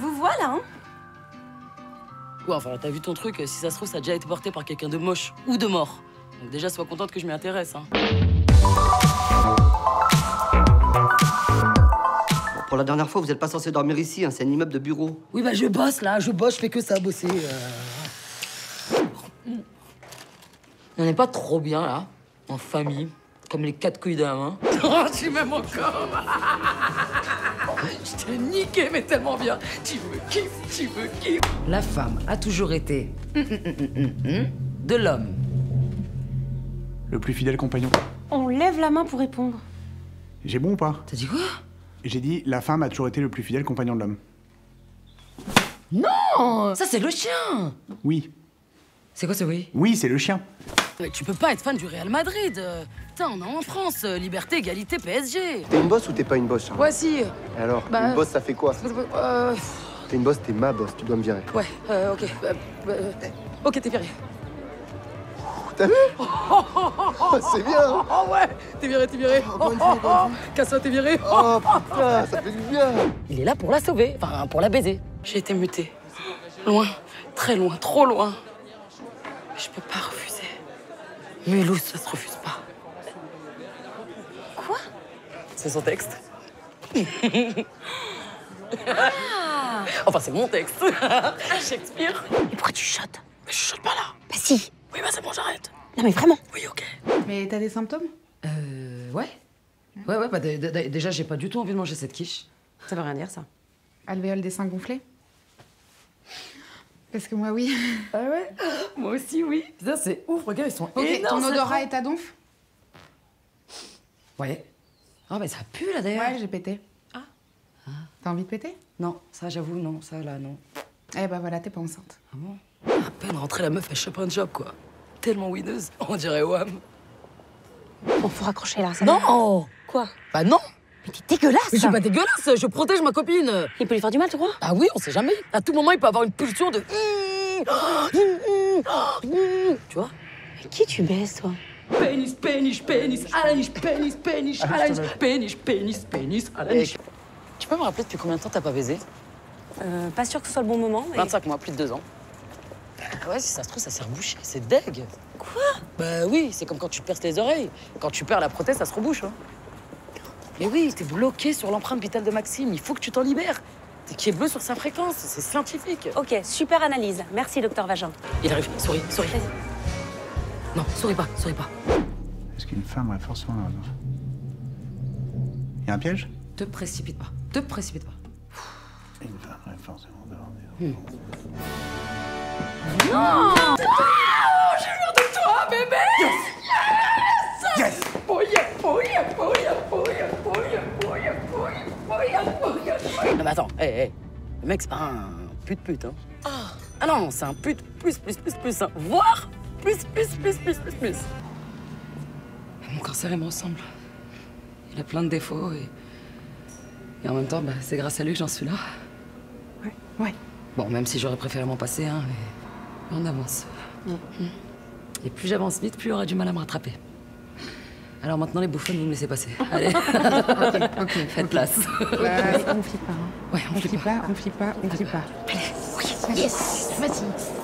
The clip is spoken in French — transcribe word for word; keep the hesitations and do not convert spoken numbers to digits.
vous vois, là, hein. Ouais, enfin, t'as vu ton truc, si ça se trouve, ça a déjà été porté par quelqu'un de moche ou de mort. Donc déjà, sois contente que je m'y intéresse, hein. Pour la dernière fois, vous n'êtes pas censé dormir ici, hein, c'est un immeuble de bureau. Oui, bah je bosse, là, je bosse, je fais que ça, bosser. Euh... On n'est pas trop bien, là, en famille, comme les quatre couilles d'un main. Oh, tu m'aimes encore. Je t'ai niqué, mais tellement bien. Tu me kiffes, tu me kiffes. La femme a toujours été de l'homme. Le plus fidèle compagnon. On lève la main pour répondre. J'ai bon ou pas? T'as dit quoi? J'ai dit, la femme a toujours été le plus fidèle compagnon de l'homme. Non! Ça, c'est le chien! Oui. C'est quoi ce oui? Oui, c'est le chien. Mais tu peux pas être fan du Real Madrid. Putain, on est en France. Liberté, égalité, P S G. T'es une bosse ou t'es pas une bosse, Charles? Ouais, si. Et alors, Bah, une bosse, ça fait quoi? Euh... T'es une bosse, t'es ma bosse, tu dois me virer. Ouais, euh, ok. Euh, euh, ok, t'es viré. T'as vu? C'est bien, hein? Oh ouais, t'es viré, t'es viré. Oh, oh, oh. Casse-toi, t'es viré. Oh putain, ça fait du bien. Il est là pour la sauver, enfin pour la baiser. J'ai été mutée. Loin, très loin, trop loin. Mais je peux pas refuser. Mulhouse, ça se refuse pas. Quoi? C'est son texte. Ah. Enfin, c'est mon texte. Shakespeare. Mais pourquoi tu chotes? Mais je chute pas là. Bah si. Oui, bah c'est bon, j'arrête. Non mais vraiment. Oui, ok. Mais t'as des symptômes? Euh, ouais. Ouais, ouais, bah d- d- déjà, j'ai pas du tout envie de manger cette quiche. Ça veut rien dire, ça. Alvéole des seins gonflés? Parce que moi, oui. Ah ouais? Moi aussi, oui. Putain, c'est ouf, regarde, ils sont Ok, énormes. ton ces odorat trucs. est à donf? Ouais. Oh, mais ça pue, là, d'ailleurs. Ouais, j'ai pété. Ah. Ah. T'as envie de péter? Non, ça, j'avoue, non. Ça, là, non. Eh bah voilà, t'es pas enceinte. Ah bon? À peine rentrée, la meuf, elle chope un job, quoi. Tellement winneuse. On dirait Wham. Bon, faut raccrocher, là. Ça Non! Quoi? Bah non! Mais t'es dégueulasse. Mais je suis pas dégueulasse, je protège ma copine. Il peut lui faire du mal, tu crois? Ah oui, on sait jamais. À tout moment, il peut avoir une pulsion de... Tu vois? Mais qui tu baisses, toi? Pénis, pénis, pénis, à la niche, pénis, pénis, à la niche, pénis, pénis, pénis, à la niche. Tu peux me rappeler depuis combien de temps t'as pas baisé? Euh, pas sûr que ce soit le bon moment, mais... vingt-cinq mois, plus de deux ans. Bah ouais, si ça se trouve, ça s'est rebouché, c'est deg. Quoi? Bah oui, c'est comme quand tu perces les oreilles. Quand tu perds la prothèse, ça se rebouche. Hein. Mais oui, t'es bloqué sur l'empreinte vitale de Maxime, il faut que tu t'en libères. T'es qui est bleu sur sa fréquence, c'est scientifique. Ok, super analyse. Merci, docteur Vagin. Il arrive, souris, souris. Non, souris pas, souris pas. Est-ce qu'une femme aurait forcément raison? Y a un piège? Te précipite pas, te précipite pas. Une femme aurait forcément raison. Non! Oh, j'ai peur de toi, bébé! Yes! Yes! Yes! Oh yeah, oh yeah, oh yeah, oh yeah, oh yeah, oh yeah, oh yeah, oh yeah, oh yeah, oh yeah. Non mais attends, hé, hey, hé, hey. Le mec c'est pas un pute pute, hein. Oh. Ah non, c'est un pute plus, plus, plus, plus, hein. Voire plus, plus, plus, plus, plus, plus. Mon cancer, il me ressemble. Il a plein de défauts et... Et en même temps, bah, c'est grâce à lui que j'en suis là. Ouais, ouais. Bon, même si j'aurais préféré m'en passer, hein, mais... On avance. Mm. Et plus j'avance vite, plus il aura du mal à me rattraper. Alors maintenant, les bouffons, vous me laissez passer. Allez. Ok, ok. Faites place. Bah, on flippe pas, hein. Ouais, on, On flippe pas, on flippe pas, on flippe pas. Allez, oui, yes, vas-y.